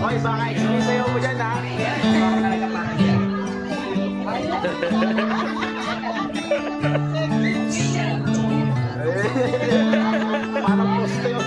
Hoy, baka isinisayaw mo dyan, ha? Parang poste yun.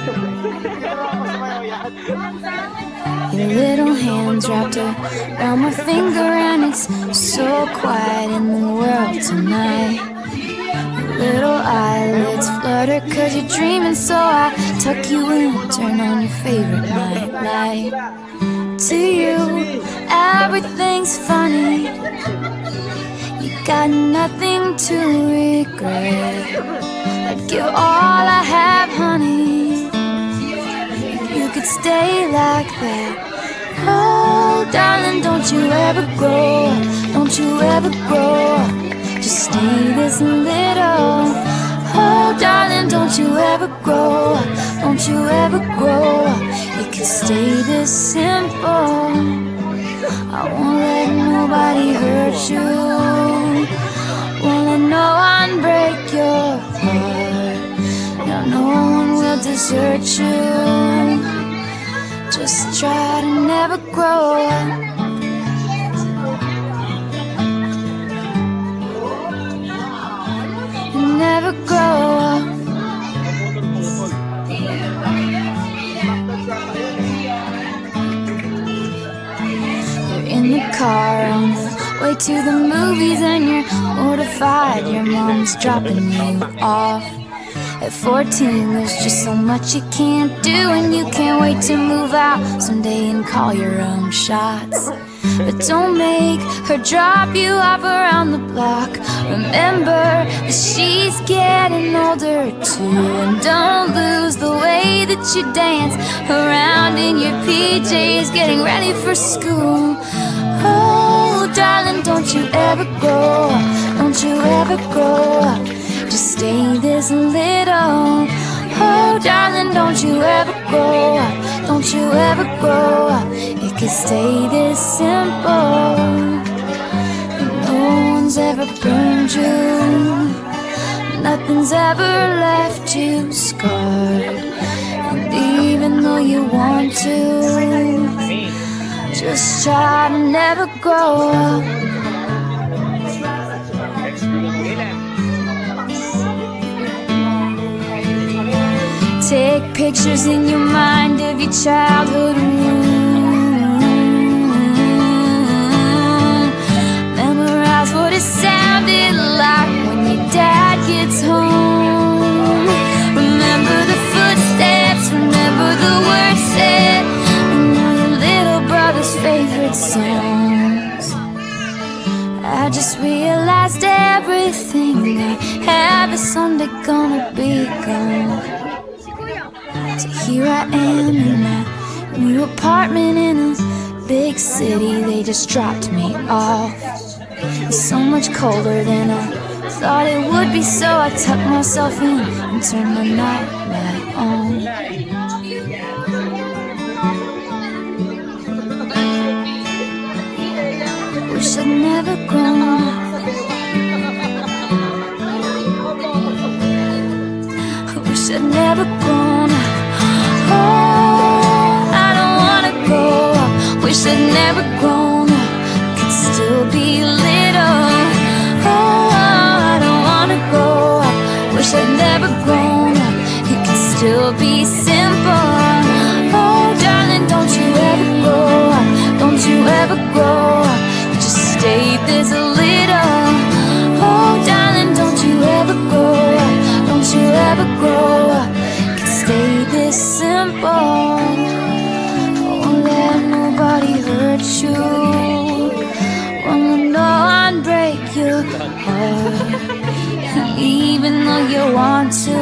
Your little hands wrapped around my finger, and it's so quiet in the world tonight. Your little eyelids flutter 'cause you're dreaming, so I tuck you in, turn on your favorite nightlight. To you, everything's funny. You got nothing to regret. I'd give all I have, honey. You could stay like that. Oh, darling, don't you ever grow up. Don't you ever grow up. Just stay this little. Oh, darling, don't you ever grow up. Don't you ever grow up. You could stay this simple. I won't let nobody hurt you. Won't let no one break your heart. No, no one will desert you. Just try to never grow up. Never grow up. You're in the car on the way to the movies, and you're mortified your mom's dropping you off. At 14, there's just so much you can't do, and you can't wait to move out someday and call your own shots. But don't make her drop you off around the block. Remember that she's getting older too, and don't lose the way that you dance around in your PJs, getting ready for school. Oh, darling, don't you ever grow up. Don't you ever grow up. Just stay this little. Oh, darling, don't you ever grow up. Don't you ever grow up. It could stay this simple. No one's ever burned you. Nothing's ever left you scarred. And even though you want to, just try to never grow up. Take pictures in your mind of your childhood room. Memorize what it sounded like when your dad gets home. Remember the footsteps, remember the words said, and all your little brother's favorite songs. I just realized everything I have is someday gonna be gone. So here I am in my new apartment in a big city. They just dropped me off. It's so much colder than I thought it would be, so I tucked myself in and turned my nightlight on. Wish I'd never grown up. I wish I'd never grown up. Oh, I don't wanna grow up. Wish I'd never grown up. Could still be little. Oh, I don't wanna grow up. Wish I'd never grown up. It could still be simple. Oh, darling, don't you ever grow up. Don't you ever grow up. Just stay this little. Oh, darling, don't you ever grow up. Don't you ever grow up. Stay this simple. Won't let nobody hurt you. Won't let no one break your heart. Even though you want to,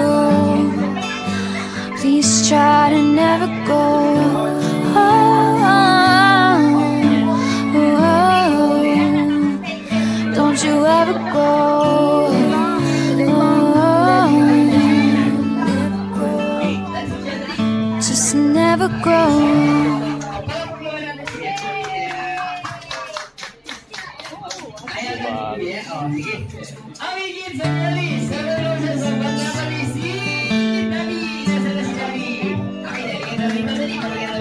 please try to never go. Oh, oh, oh. Don't you ever go. Never grow. Sige.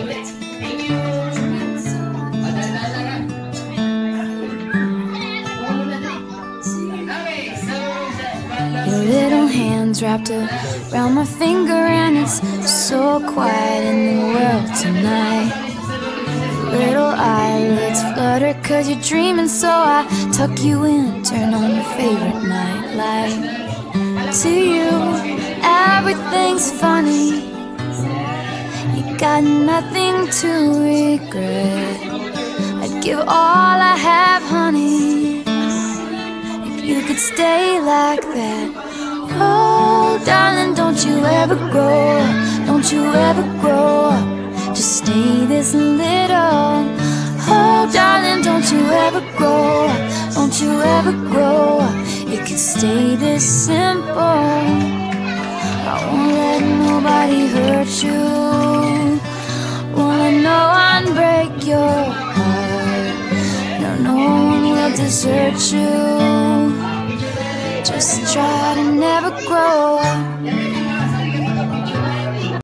hands wrapped around my finger, and it's so quiet in the world tonight. Little eyelids flutter 'cause you're dreaming, so I tuck you in, turn on your favorite nightlight. To you, everything's funny. You got nothing to regret. I'd give all I have, honey, if you could stay like that. Oh, darling, don't you ever grow up, don't you ever grow up, just stay this little. Oh, darling, don't you ever grow up, don't you ever grow up, it could stay this simple. I won't let nobody hurt you, won't let no one break your heart. No, no one will desert you. Just try to never grow up.